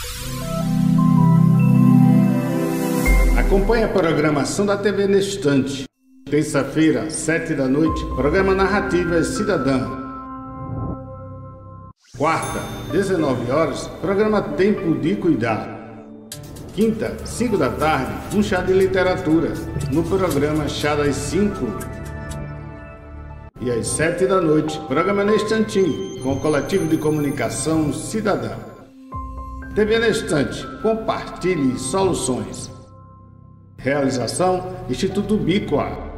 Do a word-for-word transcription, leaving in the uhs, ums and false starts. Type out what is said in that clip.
Acompanhe a programação da T V Nestante. Terça-feira, sete da noite, programa Narrativas Cidadã. Quarta, dezenove horas, programa Tempo de Cuidar. Quinta, cinco da tarde, um chá de literatura, no programa Chá das cinco. E às sete da noite, programa Nestantim, com o coletivo de comunicação cidadã. T V Nestante, compartilhe soluções. Realização Instituto Bicoa.